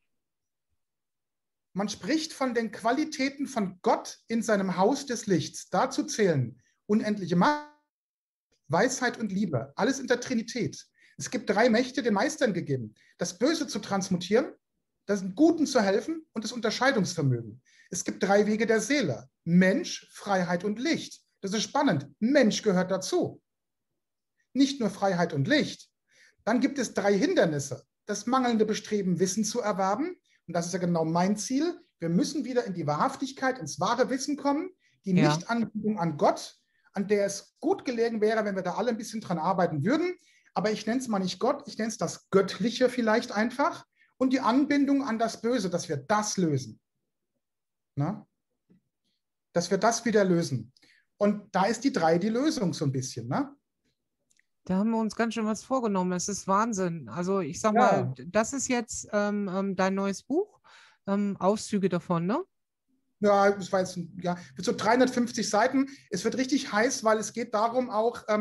man spricht von den Qualitäten von Gott in seinem Haus des Lichts. Dazu zählen unendliche Macht, Weisheit und Liebe, alles in der Trinität. Es gibt 3 Mächte den Meistern gegeben, das Böse zu transmutieren, das Guten zu helfen und das Unterscheidungsvermögen. Es gibt 3 Wege der Seele. Mensch, Freiheit und Licht. Das ist spannend. Mensch gehört dazu. Nicht nur Freiheit und Licht. Dann gibt es 3 Hindernisse. Das mangelnde Bestreben, Wissen zu erwerben. Und das ist ja genau mein Ziel. Wir müssen wieder in die Wahrhaftigkeit, ins wahre Wissen kommen. Die Nichtanbindung an Gott, an der es gut gelegen wäre, wenn wir da alle ein bisschen dran arbeiten würden. Aber ich nenne es mal nicht Gott, ich nenne es das Göttliche vielleicht einfach. Und die Anbindung an das Böse, dass wir das lösen. Na? Dass wir das wieder lösen. Und da ist die 3 die Lösung so ein bisschen. Ne? Da haben wir uns ganz schön was vorgenommen. Es ist Wahnsinn. Also ich sag mal, das ist jetzt dein neues Buch. Auszüge davon, ne? Ja, das war jetzt, ja, mit so 350 Seiten. Es wird richtig heiß, weil es geht darum auch,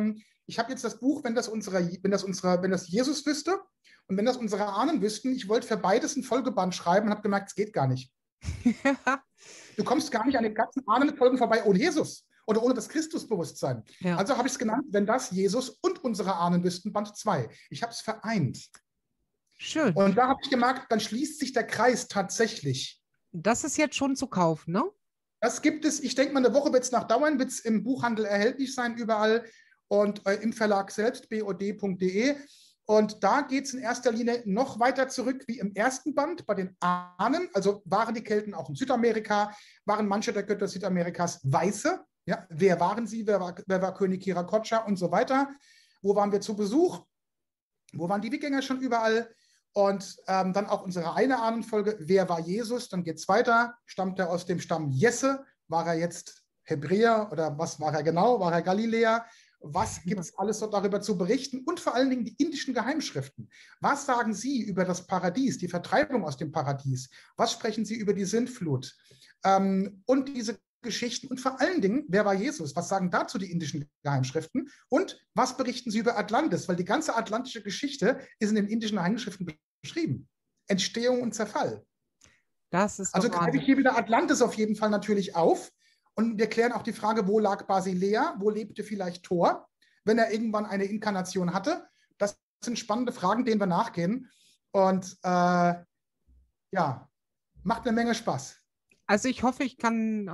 ich habe jetzt das Buch, wenn das Jesus wüsste und wenn das unsere Ahnen wüssten, ich wollte für beides ein Folgeband schreiben und habe gemerkt, es geht gar nicht. Du kommst gar nicht an den ganzen Ahnenfolgen vorbei ohne Jesus oder ohne das Christusbewusstsein. Ja. Also habe ich es genannt, wenn das Jesus und unsere Ahnen wüssten, Band 2. Ich habe es vereint. Schön. Und da habe ich gemerkt, dann schließt sich der Kreis tatsächlich. Das ist jetzt schon zu kaufen, ne? Das gibt es, ich denke mal, eine Woche wird es noch dauern, wird es im Buchhandel erhältlich sein, überall und im Verlag selbst, bod.de. Und da geht es in erster Linie noch weiter zurück wie im ersten Band bei den Ahnen. Also waren die Kelten auch in Südamerika, waren manche der Götter Südamerikas Weiße? Ja, wer waren sie? Wer war König Viracocha und so weiter? Wo waren wir zu Besuch? Wo waren die Wikinger schon überall? Und dann auch unsere eine Ahnenfolge, wer war Jesus? Dann geht es weiter. Stammt er aus dem Stamm Jesse? War er jetzt Hebräer oder was war er genau? War er Galiläer? Was gibt es alles so darüber zu berichten? Und vor allen Dingen die indischen Geheimschriften. Was sagen Sie über das Paradies, die Vertreibung aus dem Paradies? Was sprechen Sie über die Sintflut? Und diese Geschichten und vor allen Dingen, wer war Jesus? Was sagen dazu die indischen Geheimschriften? Und was berichten sie über Atlantis? Weil die ganze atlantische Geschichte ist in den indischen Geheimschriften beschrieben. Entstehung und Zerfall. Das ist Also doch greife ich hier wieder Atlantis auf jeden Fall natürlich auf. Und wir klären auch die Frage, wo lag Basilea? Wo lebte vielleicht Thor, wenn er irgendwann eine Inkarnation hatte? Das sind spannende Fragen, denen wir nachgehen. Und ja, macht eine Menge Spaß. Also ich hoffe, ich kann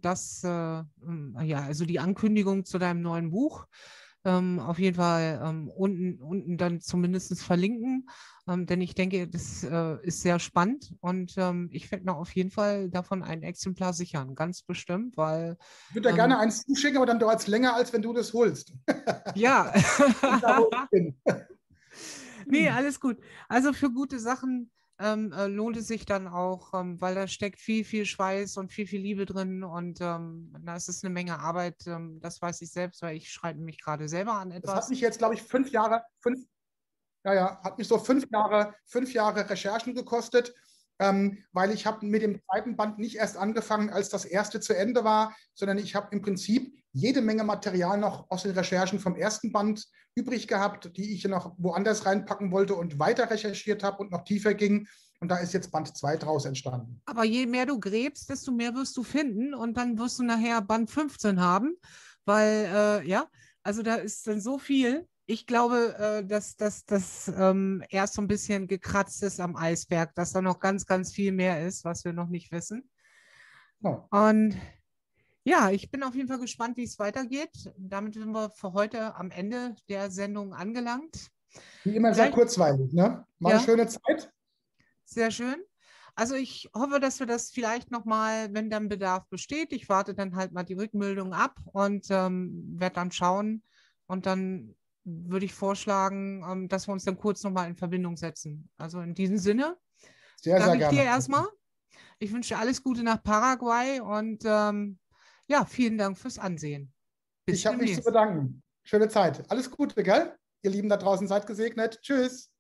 also die Ankündigung zu deinem neuen Buch auf jeden Fall unten dann zumindest verlinken, denn ich denke, das ist sehr spannend und ich werde mir auf jeden Fall davon ein Exemplar sichern, ganz bestimmt, weil... Ich würde da gerne eins zuschicken, aber dann dauert es länger, als wenn du das holst. Ja. Da, wo ich bin. Nee, alles gut. Also für gute Sachen lohnt es sich dann auch, weil da steckt viel, viel Schweiß und viel, viel Liebe drin und da ist es eine Menge Arbeit. Das weiß ich selbst, weil ich schreibe mich gerade selber an Das hat etwas. mich jetzt, glaube ich, 5 Jahre, hat mich so 5 Jahre Recherchen gekostet, weil ich habe mit dem zweiten Band nicht erst angefangen, als das erste zu Ende war, sondern ich habe im Prinzip jede Menge Material noch aus den Recherchen vom ersten Band übrig gehabt, die ich noch woanders reinpacken wollte und weiter recherchiert habe und noch tiefer ging. Und da ist jetzt Band 2 draus entstanden. Aber je mehr du gräbst, desto mehr wirst du finden und dann wirst du nachher Band 15 haben, weil also da ist dann so viel. Ich glaube, dass das erst so ein bisschen gekratzt ist am Eisberg, dass da noch ganz, ganz viel mehr ist, was wir noch nicht wissen. Ja. Und ja, ich bin auf jeden Fall gespannt, wie es weitergeht. Damit sind wir für heute am Ende der Sendung angelangt. Wie immer sehr kurzweilig, ne? War eine schöne Zeit. Sehr schön. Also ich hoffe, dass wir das vielleicht nochmal, wenn dann Bedarf besteht, ich warte dann halt mal die Rückmeldung ab und werde dann schauen und dann würde ich vorschlagen, dass wir uns dann kurz nochmal in Verbindung setzen. Also in diesem Sinne sehr, sehr danke ich gerne. dir erstmal. Ich wünsche dir alles Gute nach Paraguay und ja, vielen Dank fürs Ansehen. Ich habe mich zu bedanken. Schöne Zeit. Alles Gute, gell? Ihr Lieben da draußen, seid gesegnet. Tschüss.